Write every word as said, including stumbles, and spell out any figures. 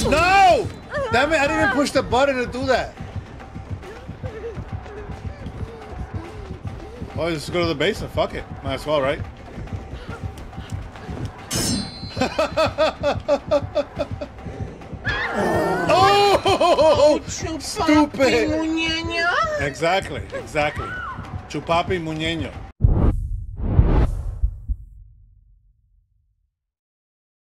No! Damn it, I didn't even push the button to do that. Well, just go to the basement. Fuck it. Might as well, right? Oh! Stupid! Exactly, exactly. Chupapi muñeño.